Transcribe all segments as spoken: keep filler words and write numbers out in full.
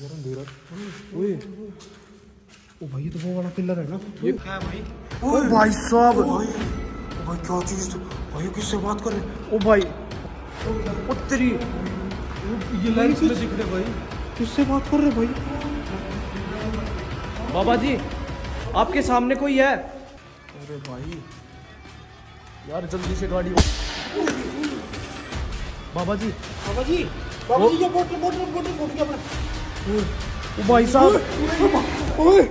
ओए ओ भाई, तो वो वाला पिलर है ना, ये क्या है भाई? ओ भाई साहब, भाई भाई क्या चीज भाई, किससे बात कर रहे? ओ भाई, ओ तेरी ये लाइट में दिख रहे भाई, किससे बात कर रहे भाई? बाबा जी, आपके सामने कोई है। अरे भाई यार जल्दी से गाड़ी। बाबा जी, बाबा जी, बाबा जी, ये बोतल बोतल बोतल बोतल क्या अपना? ओ भाई साहब, ओए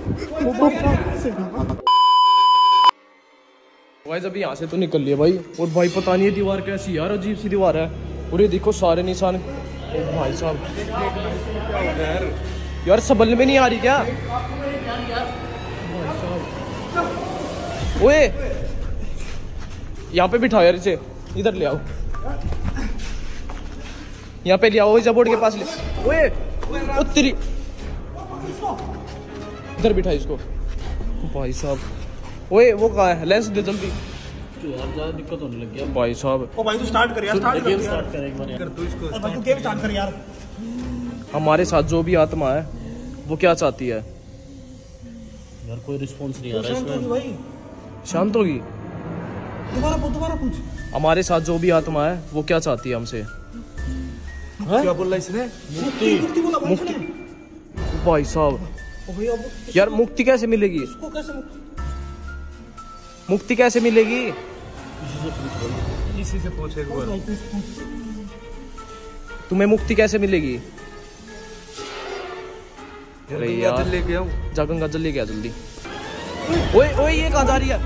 भाई अभी यहाँ से तो निकल लिया भाई। और भाई पता नहीं ये दीवार कैसी यार, अजीब सी दीवार है। और ये देखो सारे निशान। ओ भाई साहब, यार संभल में नहीं आ रही क्या? ओए यहाँ पे बिठाओ यार इसे, इधर ले आओ, यहाँ पे ले आओ, इस बोर्ड के पास ले। ओए ओ तेरी, इधर बिठा इसको। भाई साहब, ओए वो कहाँ है? लेंस दे जल्दी। यार ज्यादा दिक्कत होने लग गया भाई साहब। ओ भाई तू स्टार्ट कर यार, स्टार्ट कर स्टार्ट कर एक बार यार, तू इसको भाई, तू गेम स्टार्ट कर यार। हमारे साथ जो भी आत्मा है वो क्या चाहती है? यार कोई रिस्पॉन्स नहीं आ रहा इसमें भाई, शांत होगी। दोबारा पूछ, दोबारा पूछ। हमारे साथ जो भी आत्मा है वो क्या चाहती है हमसे? क्या बोल रहा है इसने? मुक्ति, मुक्ति बोला भाई इसने। भाई साहब, ओ भाई अब यार मुक्ति कैसे मिलेगी? इसको कैसे मुक्ति कैसे मिलेगी? इसी से पूछ एक बार। तुम्हें मुक्ति कैसे मिलेगी? अरे यार लेके आऊं, जा गंगा जल लेके आ जल्दी। ओए ओए ये कहाँ जा रही है?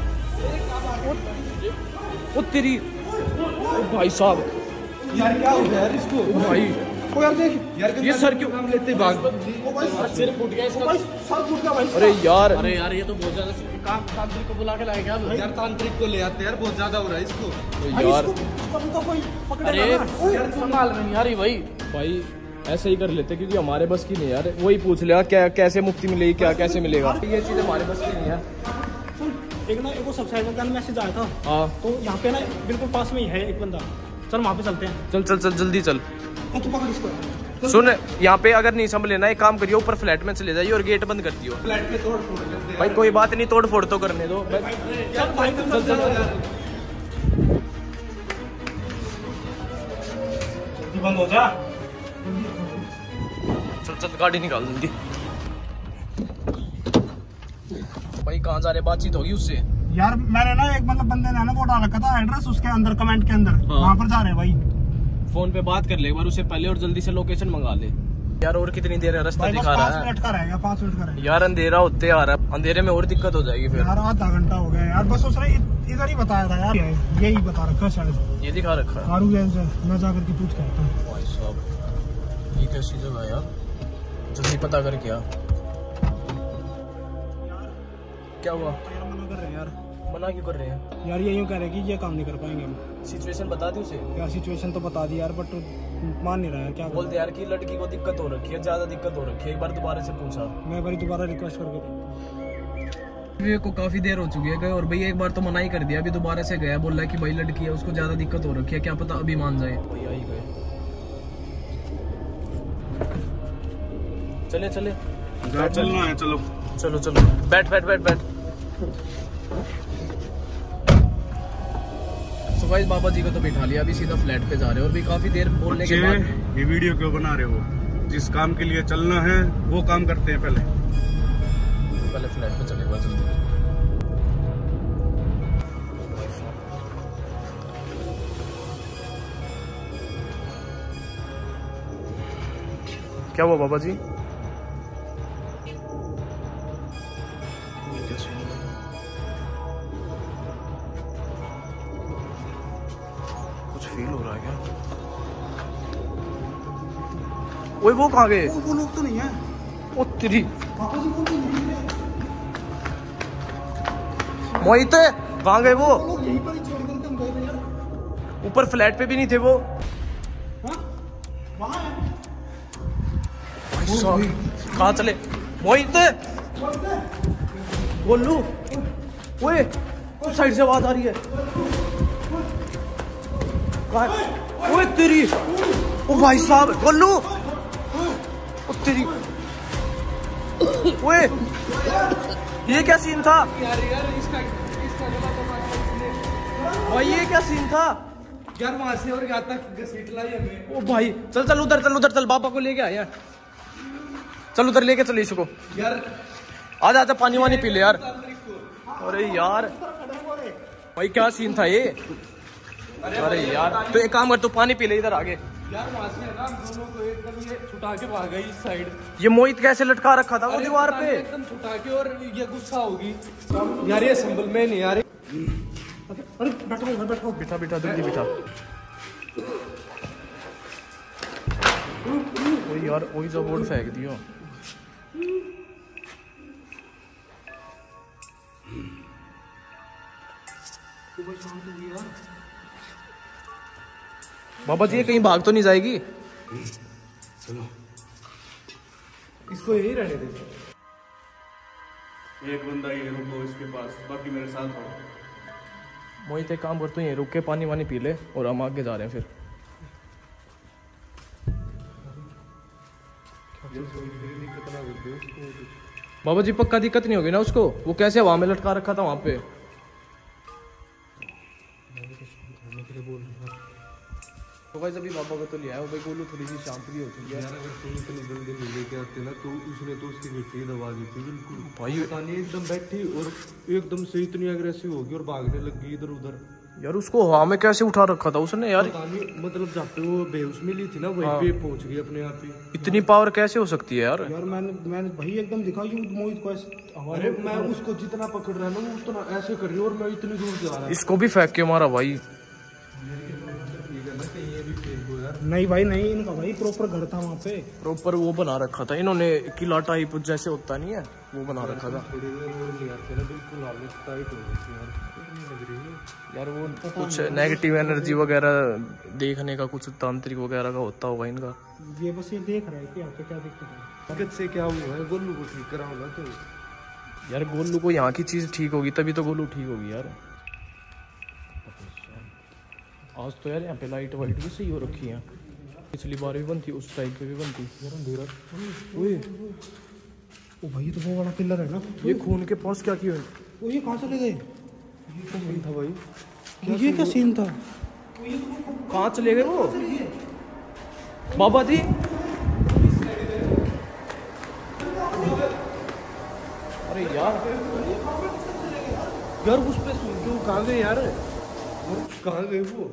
ओ तेरी, ओ भाई साहब, यार क्या हो गया यार इसको? ओ भाई, ओ यार देख यार, ये सर क्यों काम लेते भाग? ओ भाई सिर फूट गया इसका। भाई सर फूट गया भाई। अरे यार, अरे यार ये तो बहुत ज्यादा काम, तांत्रिक को बुला के लाए क्या यार तांत्रिक को ले आते यार, बहुत ज्यादा हो रहा है इसको। तो यार कभी तो कोई पकड़ेगा अरे ना। यार संभाल में नहीं आ रही भाई। भाई ऐसे ही कर लेते क्योंकि हमारे बस की नहीं यार। वही पूछ लिया क्या कैसे मुक्ति मिलेगी, क्या कैसे मिलेगा? ये चीज हमारे बस की नहीं है। सुन, एक ना एक सब्सक्राइबर का मैसेज आया था। हाँ तो यहाँ पे ना बिल्कुल पास में ही है एक बंदा, चल वहाँ पे चलते हैं। चल चल चल जल्दी चल। तू पकड़ इसको। सुन, यहाँ पे अगर नहीं संभले ना, एक काम करियो, ऊपर फ्लैट में चले जाइए और गेट बंद कर दियो। फ्लैट पे तोड़ फोड़ लेते हैं। भाई कोई बात नहीं, तोड़ फोड़ तो करने दो। चल भाई चल चल चल, बंद हो जा। चल चल गाड़ी निकाल जल्दी। भाई कहाँ जा रहे? बातचीत होगी उससे? यार मैंने ना एक मतलब बंदे ने ना वो डाल रखा था एड्रेस, उसके अंदर कमेंट के अंदर, वहाँ पर जा रहे हैं भाई। फोन पे बात कर ले एक बार उससे पहले और जल्दी से लोकेशन मंगा ले यार। और कितनी देर है? रास्ता दिखा रहा है। पाँच मिनट का रहेगा, पाँच मिनट का रहेगा यार। अंधेरा होते आ रहा है, अंधेरे में और दिक्कत हो जाएगी फिर। यार। आधा घंटा हो गया यार, बस उसने इधर ही बताया था यार, यही बता रखा शायद। ये दिखा रखा है। आरू जैन से मैं जाकर के पूछ करता हूँ। भाई साहब ये कैसी जगह है यार? जल्दी पता कर। क्या क्या हुआ? यार मना कर रहे हैं यार। मना क्यों कर रहे हैं? यार ये यूँ कह रहे हैं कि ये काम नहीं कर पाएंगे हम। सिचुएशन बता दी उसे। यार सिचुएशन तो बता दी यार, बट मान नहीं रहा यार। क्या बोल दे यार कि लड़की को दिक्कत हो रखी है, ज्यादा दिक्कत हो रखी है। एक बार दोबारा से पूछा। मैं भाई दोबारा रिक्वेस्ट करके ये को काफी देर हो चुकी है गए, और भाई एक बार तो मना ही कर दिया, अभी दोबारा से गया, बोल रहा है कि भाई लड़की है, उसको ज्यादा दिक्कत हो रखी है, क्या पता अभी मान जाए। भैया ही गए। चले चले चलना है, चलो चलो चलो, बैठ बैठ बैठ बैठ। तो गाइस बाबा जी को तो बिठा लिया, अभी सीधा फ्लैट पे जा रहे हो और भी काफी देर बोलने के बाद। ये वीडियो क्यों बना रहे हो? जिस काम के लिए चलना है वो काम करते हैं पहले। पहले फ्लैट पे चलेगा जल्दी। क्या हुआ बाबा जी? कुछ फील हो रहा है क्या? ओए वो कहाँ गए? वो लोग तो नहीं है। ओ तेरी पापा जी को तो नहीं है। मोहित कहाँ गए वो? लोग यहीं पर ही छोड़ करके हम गए थे यार। ऊपर फ्लैट पे भी नहीं थे वो। हाँ वहाँ है। कहाँ चले? मोहित गोलू, ओए उस साइड से आवाज आ रही है। कहाँ? ओए तेरी, ओ भाई साहब गोलू, ओ तेरी, ओए ये क्या सीन था भाई, ये क्या सीन था यार? वहां से और यहाँ तक घसीट लाई हमें। ओ भाई चल चल उधर चल उधर चल, बाबा को लेके आ यार, चल उधर लेके चल इसको यार। आजा आजा पानी वानी पी ले यार। अरे यार भाई क्या सीन था ये? अरे यार तो एक काम कर, तू पानी पी ले इधर आगे। यार वहां से ना दोनों को एकदम ये छुटा के भाग गई इस साइड। ये मोहित कैसे लटका रखा था वो दीवार पे? एकदम छुटा के, और ये गुस्सा होगी यार, ये संभल में नहीं यार। अरे बैठो बैठो बिठा बिठा जल्दी बिठा। ओए यार वही जो बोर्ड फेंक दियो। बाबा जी ये कहीं भाग तो नहीं जाएगी? चलो इसको यही रहने दे। एक बंदा ये रुको इसके पास, बाकी मेरे साथ हो। मोहित एक काम कर, तू यहीं रुक के पानी वानी पी ले और हम आगे जा रहे हैं फिर। बाबा जी पक्का दिक्कत नहीं होगी ना उसको? वो कैसे हवा में लटका रखा था वहां पे? तो भाई अभी बाबा को तो लिया है, भाई गोलू थोड़ी सी शांत भी हो चुकी है। यार अगर तुम इतनी जल्दी नहीं लेके आते ना तो उसने तो उसकी मिट्टी दबा दी थी बिल्कुल भाई। पता नहीं एकदम बैठी और एकदम से इतनी अग्रेसिव होगी और भागने लगी इधर उधर। यार उसको हवा में कैसे उठा रखा था उसने यार? पता नहीं, मतलब जहाँ पे वो बेहोश मिली थी ना वहीं पे पहुंच गई अपने आप ही। इतनी पावर कैसे हो सकती है यार? यार मैंने मैंने भाई एकदम दिखा कि मोहित को ऐसे हवा अरे मैं उसको जितना पकड़ रहा ना वो उतना ऐसे कर रही और मैं इतनी दूर जा रहा। इसको भी फेंक के मारा भाई। नहीं भाई नहीं, इनका भाई प्रॉपर घर था वहाँ पे, प्रॉपर वो बना रखा था इन्होंने, किला टाइप जैसे होता नहीं है वो बना रखा था। थोड़ी देर और नहीं आते ना बिल्कुल हालत टाइट हो गई यार। यार वो कुछ नेगेटिव एनर्जी वगैरह देखने का कुछ तांत्रिक वगैरह का होता होगा इनका। ये बस ये देख रहा है कि यहाँ पे क्या दिक्कत है। दिक्कत से क्या हुआ है? गोलू को ठीक कराओ ना तो। यार गोलू को यहाँ की चीज ठीक होगी तभी तो गोलू ठीक होगी यार। आज तो यार यहाँ पे लाइट वाइट भी सही हो रखी है, पिछली बार भी बनती, उस साइड पे भी बनती। ओए ओ भाई ये तो वो वाला पिलर है ना। ये खून के पास क्या किया? ओ ये कहाँ चले गए? ये था भाई, ये क्या सीन था? कहाँ चले गए वो? बाबा जी अरे यार यार उस पे क्यों कहाँ गए यार? कहाँ गए वो?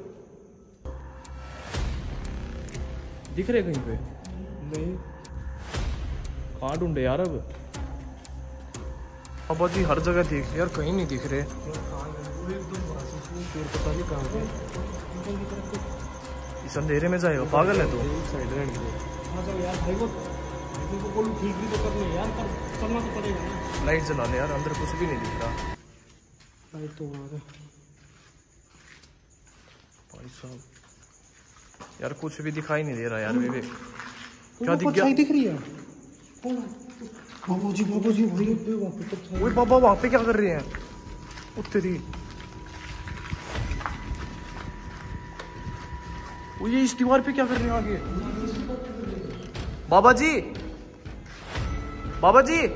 दिख रहे कहीं पे? नहीं कहाँ ढूंढे यार अब? बाबा जी हर जगह देख यार, कहीं नहीं दिख रहे। पता नहीं कहाँ गए। इस अंधेरे में जाएगा, पागल है तू? साइड रहने यार भाई वो को बोलूं ठीक भी तो करने यार, पर करना तो पड़ेगा ना। लाइट जला ले यार, अंदर कुछ भी नहीं दिख रहा। लाइट तो आ भाई साहब यार कुछ भी दिखाई नहीं दे रहा यार विवेक। क्या दिख परछाई गया? दिख रही है? कौन है? बाबू जी बाबू जी भाई वहाँ पे परछाई। ओए बाबा वहाँ पे क्या कर रहे हैं? उत्तरी वो ये इस दीवार पे क्या कर रहे हैं आगे? बाबा जी बाबा जी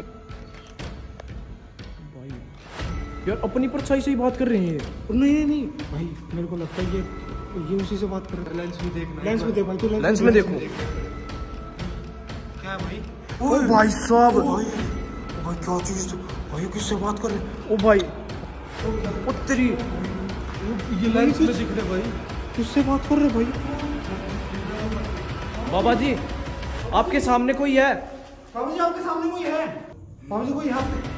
भाई यार अपनी परछाई से ही बात कर रहे हैं ये। नहीं नहीं नहीं भाई मेरे को लगता है ये ये उसी से बात कर रहे हैं। लेंस भी देखना। लेंस में देख भाई, तो लेंस में देखो। क्या भाई? ओ भाई साहब भाई भाई क्या चीज? भाई किससे बात कर रहे हैं? ओ भाई उत्तरी ये लेंस में दिख रहे भाई। किससे बात कर रहे भाई? बाबा जी आपके सामने कोई है? बाबू जी आपके सामने कोई है? बाबू जी कोई यहाँ पे?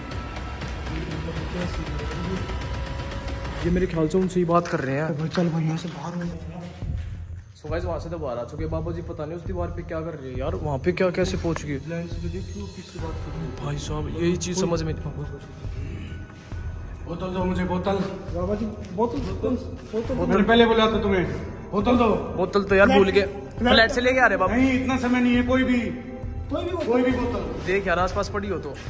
ये मेरे ख्याल से उनसे ही बात कर रहे हैं। भाई चल भाई यहाँ से बाहर हो। सो गाइस वहाँ से तो बाहर आ चुके। बाबा जी पता नहीं उस दीवार पे क्या कर रही है यार, वहाँ पे क्या कैसे पहुँच गए? लेंस में देखियो किससे बात कर रहे हो? भाई साहब यही चीज समझ में नहीं। बोतल दो मुझे, बोतल। बाबा जी बोतल बोतल बोतल मैंने पहले बोला था तुम्हें, बोतल दो। बोतल तो यार भूल गए, फ्लैट से लेके आ रहे बाबा। नहीं इतना समय नहीं है, कोई भी कोई भी कोई भी बोतल। देख यार आस पास पड़ी हो तो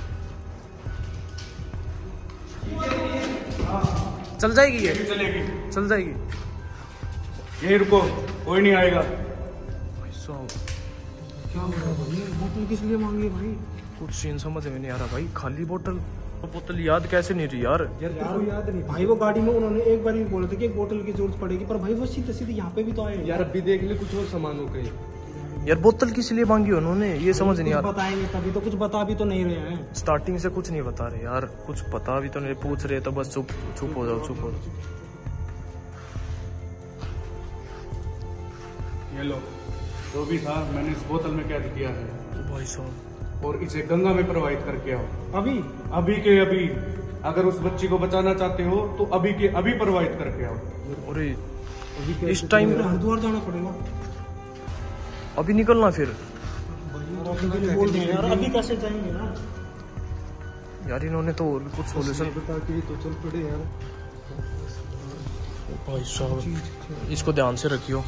चल जाएगी ये, चलेगी, चल जाएगी। यही रुको, कोई नहीं आएगा। भाई साहब क्या हो रहा है भाई? बोतल किस लिए मांगी है भाई? कुछ सीन समझ में नहीं आ रहा भाई। खाली बोतल, बोतल याद कैसे नहीं रही यार? यार यार याद नहीं भाई, वो गाड़ी में उन्होंने एक बार ही बोला था कि एक बोतल की जरूरत पड़ेगी, पर भाई वो सीधे सीधे यहाँ पे भी तो आए यार अभी देख ले कुछ और सामान हो गए यार। बोतल किस लिए मांगी उन्होंने ये समझ नहीं आ रहा। बताएंगे तभी तो, कुछ बता भी तो नहीं रहे हैं। स्टार्टिंग से कुछ नहीं बता रहे यार, कुछ पता भी तो नहीं, पूछ रहे तो बस चुप चुप हो जाओ, चुप हो जाओ। ये लो, जो भी था मैंने इस बोतल में कैद किया है भाई साहब, और इसे गंगा में प्रवाहित करके आओ अभी अभी के अभी। अगर उस बच्ची को बचाना चाहते हो तो अभी के अभी प्रवाहित करके आओ। अरे इस टाइम हरिद्वार जाना पड़ेगा, अभी निकलना फिर बोल रहे हैं यार, अभी कैसे जाएंगे ना यार। इन्होंने तो और भी कुछ सोल्यूशन बता के तो चल पड़े यार। भाई साहब इसको ध्यान से रखियो।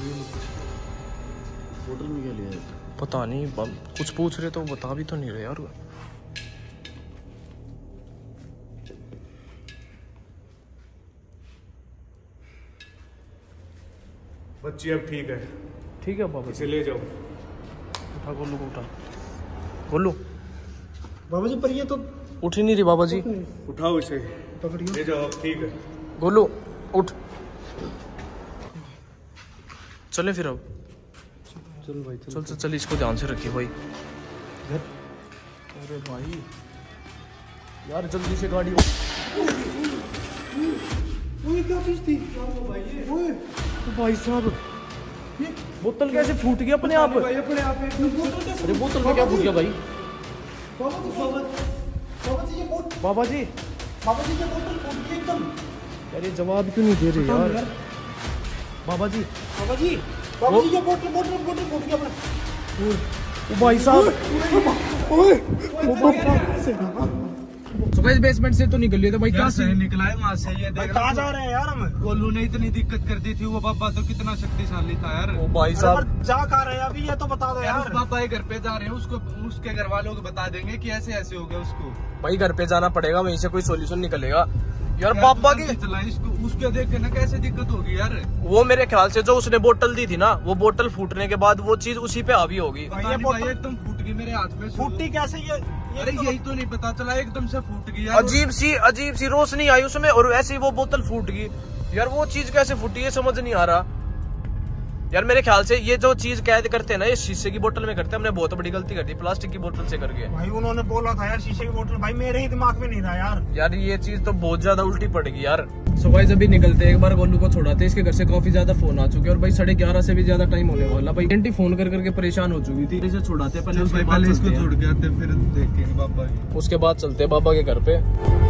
होटल में क्या लिया है? पता नहीं, कुछ पूछ रहे तो बता भी तो नहीं रहे यार। बच्ची अब ठीक है, ठीक है बाबा, इसे ले जाओ। उठा गोलू को, उठा गोलू। बाबा जी, पर ये तो उठ ही नहीं रही बाबा जी। उठाओ इसे, पकड़िए। ले जाओ, अब ठीक है। गोलू उठ, चले फिर अब। चल भाई चल चल चल, इसको ध्यान से रखिए भाई। अरे भाई यार जल्दी से गाड़ी। ओए क्या चीज थी? ओए भाई साहब ये बोतल कैसे फूट गया अपने आप? भाई अपने आप एक बोतल कैसे? अरे बोतल में क्या फूट गया भाई? बाबा जी, बाबा बाबा जी, ये बोतल, बाबा जी, बाबा जी ये बोतल फूट गई एकदम। यार ये जवाब क्यों नहीं दे रहे यार? बाबा जी, बाबा जी, बाबा जी ये बोतल बोतल बोतल फूट गया अपने। ओ भाई साहब, ओए सुबह बेसमेंट से तो निकल लिए थे भाई। क्या सही निकला है वहाँ से। ये भाई देख कहाँ जा रहे हैं यार हम? गोलू ने इतनी दिक्कत कर दी थी, वो बाबा तो कितना शक्तिशाली था यार। ओ भाई अरे साहब, पर जा कहाँ रहे हैं अभी, ये तो बता दो यार यार। उस पापा के घर पे जा रहे हैं, उसको उसके घर वालों को बता देंगे कि ऐसे ऐसे हो गया उसको। भाई घर पे जाना पड़ेगा, वहीं से कोई सोल्यूशन निकलेगा यार। पापा की चला इसको, उसके देख के ना कैसे दिक्कत होगी यार। वो मेरे ख्याल से जो उसने बोतल दी थी ना, वो बोतल फूटने के बाद वो चीज उसी पे हावी होगी। पता नहीं भाई, एकदम फूट गई मेरे हाथ में। फूटी कैसे ये? अरे यही तो नहीं पता चला, एकदम से फूट गई यार। अजीब सी अजीब सी रोशनी आई उसमें और ऐसे ही वो बोतल फूट गई यार। वो चीज कैसे फूटी है समझ नहीं आ रहा यार। मेरे ख्याल से ये जो चीज कैद करते हैं ना, ये शीशे की बोतल में करते हैं। हमने बहुत बड़ी गलती कर दी, प्लास्टिक की बोतल से करके। भाई उन्होंने बोला था यार शीशे की बोतल, भाई मेरे ही दिमाग में नहीं था यार। यार ये चीज तो बहुत ज्यादा उल्टी पड़ गई यार। सो भाई जब भी निकलते एक बार गोलू को छोड़ाते, इसके घर से काफी ज्यादा फोन आ चुके हैं और भाई साढ़े ग्यारह से भी ज्यादा टाइम होने वाला। भाई आंटी फोन कर करके परेशान हो चुकी थी, इसे छोड़ाते पहले, उसके बाद इसको छोड़ के आते, फिर देखेंगे बाबा। उसके बाद चलते बाबा के घर पे।